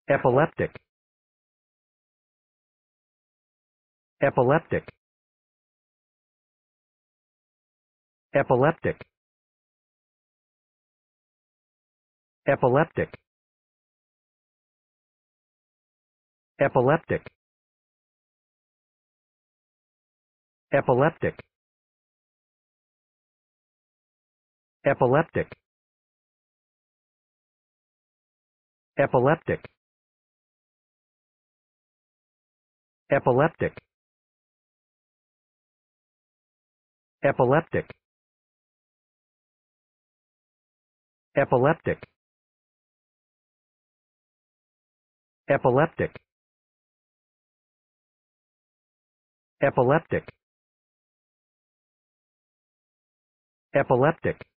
epileptic, epileptic, epileptic, epileptic, epileptic, epileptic, epileptic, epileptic, epileptic, epileptic, epileptic, epileptic, epileptic, epileptic,